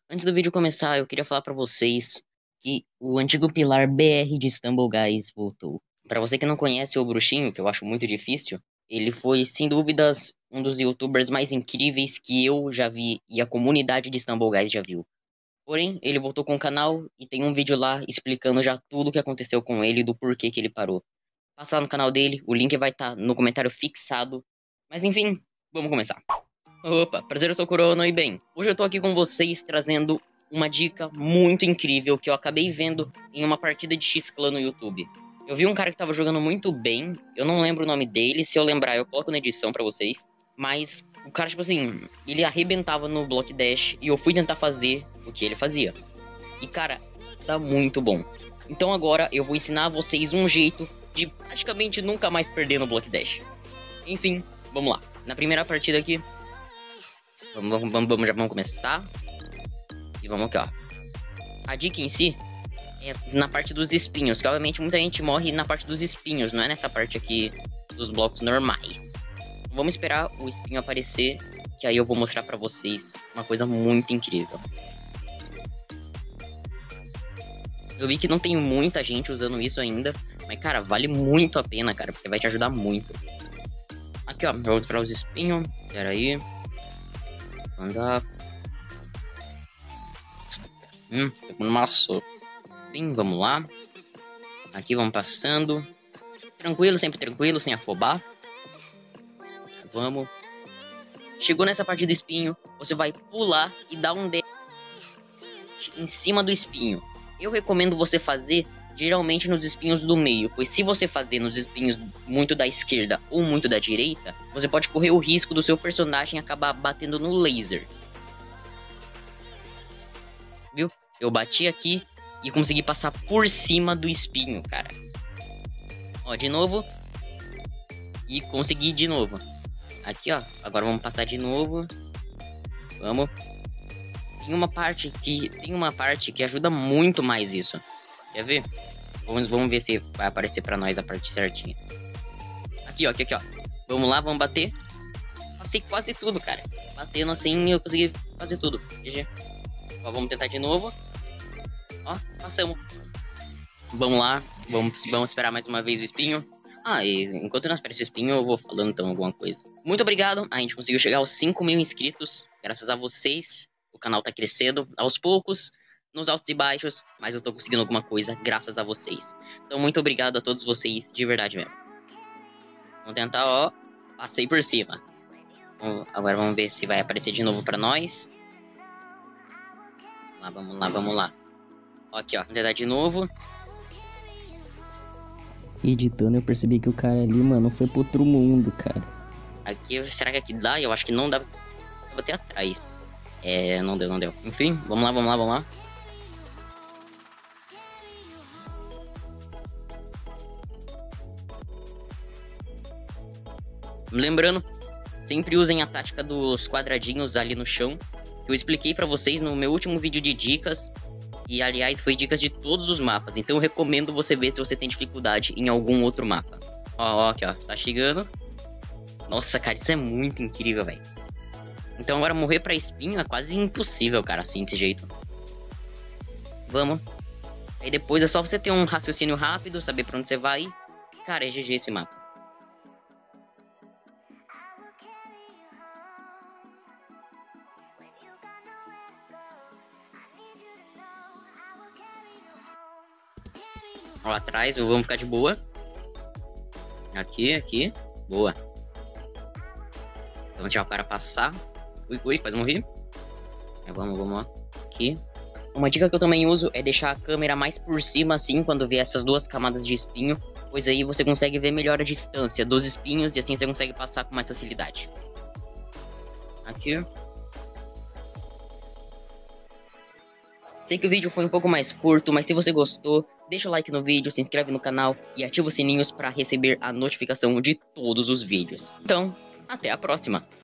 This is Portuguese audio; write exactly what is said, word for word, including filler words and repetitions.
Antes do vídeo começar, eu queria falar pra vocês que o antigo pilar B R de Stumble Guys voltou. Pra você que não conhece o Bruxinho, que eu acho muito difícil, ele foi, sem dúvidas, um dos youtubers mais incríveis que eu já vi e a comunidade de Stumble Guys já viu. Porém, ele voltou com o canal e tem um vídeo lá explicando já tudo o que aconteceu com ele e do porquê que ele parou. Passa lá no canal dele, o link vai estar no comentário fixado. Mas enfim, vamos começar. Opa, prazer, eu sou o Corona e bem, hoje eu tô aqui com vocês trazendo uma dica muito incrível que eu acabei vendo em uma partida de X-Clan no YouTube. Eu vi um cara que tava jogando muito bem, eu não lembro o nome dele, se eu lembrar eu coloco na edição pra vocês, mas o cara, tipo assim, ele arrebentava no Block Dash e eu fui tentar fazer o que ele fazia. E cara, tá muito bom. Então agora eu vou ensinar a vocês um jeito de praticamente nunca mais perder no Block Dash. Enfim, vamos lá. Na primeira partida aqui, Vamos, vamos, vamos, vamos, já vamos começar. E vamos aqui, ó. A dica em si é na parte dos espinhos, que obviamente muita gente morre na parte dos espinhos, não é nessa parte aqui dos blocos normais. Vamos esperar o espinho aparecer, que aí eu vou mostrar pra vocês uma coisa muito incrível. Eu vi que não tem muita gente usando isso ainda, mas cara, vale muito a pena, cara, porque vai te ajudar muito. Aqui, ó, eu vou tirar os espinhos, pera aí. Andar. Hum, no maço. Sim, vamos lá. Aqui vamos passando. Tranquilo, sempre tranquilo, sem afobar. Vamos. Chegou nessa parte do espinho, você vai pular e dar um dash em cima do espinho. Eu recomendo você fazer geralmente nos espinhos do meio, pois se você fazer nos espinhos muito da esquerda ou muito da direita, você pode correr o risco do seu personagem acabar batendo no laser. Viu? Eu bati aqui e consegui passar por cima do espinho, cara. Ó, de novo. E consegui de novo. Aqui, ó. Agora vamos passar de novo. Vamos. Tem uma parte que tem uma parte que ajuda muito mais isso. Quer ver? Vamos, vamos ver se vai aparecer pra nós a parte certinha. Aqui, ó. Aqui, aqui, ó. Vamos lá, vamos bater. Passei quase tudo, cara. Batendo assim, eu consegui fazer tudo. G G. Ó, vamos tentar de novo. Ó, passamos. Vamos lá. Vamos, vamos esperar mais uma vez o espinho. Ah, e enquanto não aparece o espinho, eu vou falando então alguma coisa. Muito obrigado. A gente conseguiu chegar aos cinco mil inscritos. Graças a vocês. O canal tá crescendo aos poucos, nos altos e baixos, mas eu tô conseguindo alguma coisa graças a vocês. Então, muito obrigado a todos vocês, de verdade mesmo. Vamos tentar, ó. Passei por cima. Vamos, agora vamos ver se vai aparecer de novo pra nós. Vamos lá, vamos lá, vamos lá. Ó, aqui, ó. Vamos tentar de novo. Editando, eu percebi que o cara ali, mano, foi pro outro mundo, cara. Aqui, será que aqui dá? Eu acho que não dá. Eu vou até atrás. É, não deu, não deu. Enfim, vamos lá, vamos lá, vamos lá. Lembrando, sempre usem a tática dos quadradinhos ali no chão, que eu expliquei pra vocês no meu último vídeo de dicas. E, aliás, foi dicas de todos os mapas. Então eu recomendo você ver se você tem dificuldade em algum outro mapa. Ó, ó, aqui, ó. Tá chegando. Nossa, cara, isso é muito incrível, velho. Então agora morrer pra espinho é quase impossível, cara, assim, desse jeito. Vamos. Aí depois é só você ter um raciocínio rápido, saber pra onde você vai. Cara, é G G esse mapa. Ó, atrás, vamos ficar de boa. Aqui, aqui. Boa. Vamos deixar o cara passar. Ui, ui, quase morri. É, vamos, vamos lá. Aqui. Uma dica que eu também uso é deixar a câmera mais por cima, assim, quando vê essas duas camadas de espinho. Pois aí você consegue ver melhor a distância dos espinhos e assim você consegue passar com mais facilidade. Aqui. Sei que o vídeo foi um pouco mais curto, mas se você gostou, deixa o like no vídeo, se inscreve no canal e ativa os sininhos para receber a notificação de todos os vídeos. Então, até a próxima!